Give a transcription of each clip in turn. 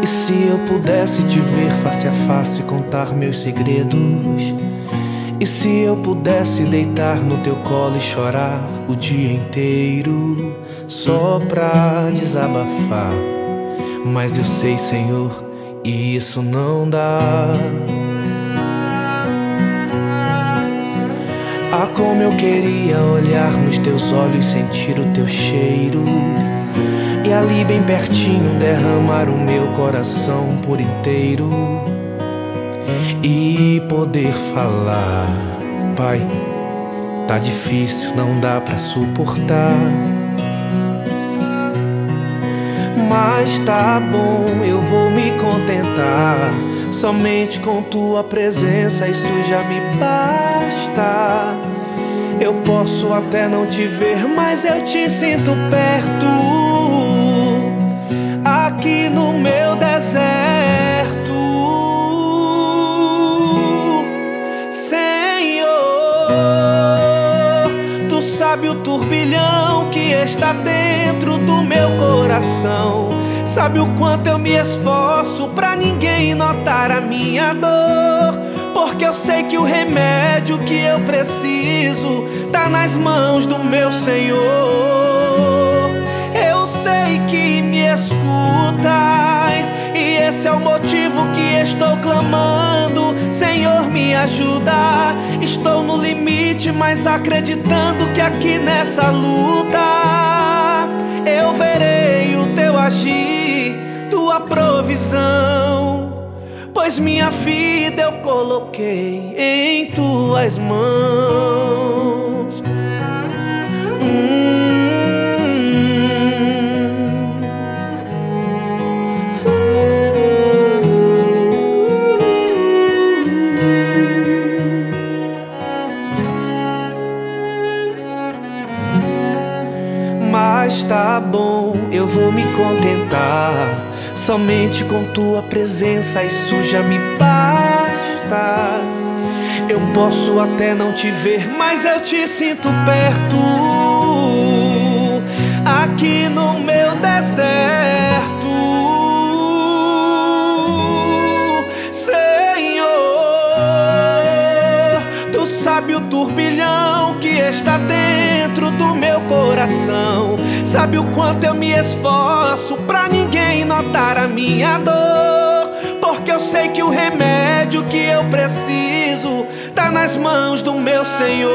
E se eu pudesse te ver face a face, contar meus segredos? E se eu pudesse deitar no teu colo e chorar o dia inteiro, só pra desabafar? Mas eu sei, Senhor, isso não dá. Ah, como eu queria olhar nos teus olhos, sentir o teu cheiro, e ali bem pertinho derramar o meu coração por inteiro e poder falar: Pai, tá difícil, não dá pra suportar, mas tá bom, eu vou me contentar. Somente com tua presença isso já me basta. Eu posso até não te ver, mas eu te sinto perto, aqui no meu deserto. Senhor, tu sabe o turbilhão que está dentro do meu coração. Sabe o quanto eu me esforço pra ninguém notar a minha dor, porque eu sei que o remédio que eu preciso tá nas mãos do meu Senhor. Eu sei que me escutas, e esse é o motivo que estou clamando. Senhor, me ajuda. Estou no limite, mas acreditando que aqui nessa luta eu verei o teu agir, tua provisão, pois minha vida eu coloquei em tuas mãos. Mas tá bom, eu vou me contentar. Somente com tua presença isso já me basta. Eu posso até não te ver, mas eu te sinto perto, aqui no meu deserto. Senhor, tu sabe o turbilhão que está dentro do meu coração. Sabe o quanto eu me esforço pra ninguém notar a minha dor, porque eu sei que o remédio que eu preciso tá nas mãos do meu Senhor.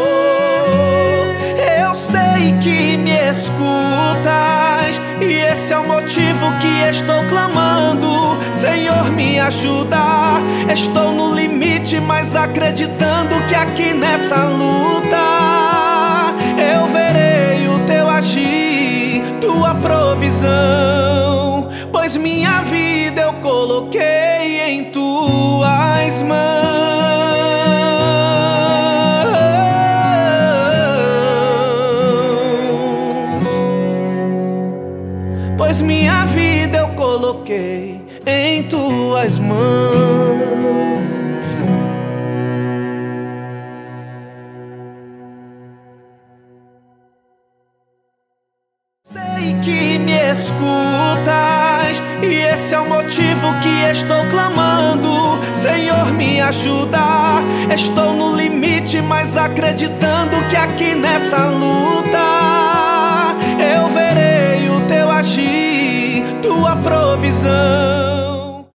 Eu sei que me escutas, e esse é o motivo que estou clamando. Senhor, me ajuda. Estou no limite, mas acreditando que aqui nessa luta eu verei o teu agir, tua provisão, pois minha vida eu coloquei em tuas mãos. Pois minha vida eu coloquei em tuas mãos. Sei que me escutas, e esse é o motivo que estou clamando. Senhor, me ajuda. Estou no limite, mas acreditando que aqui nessa luta eu verei o teu agir, tua provisão.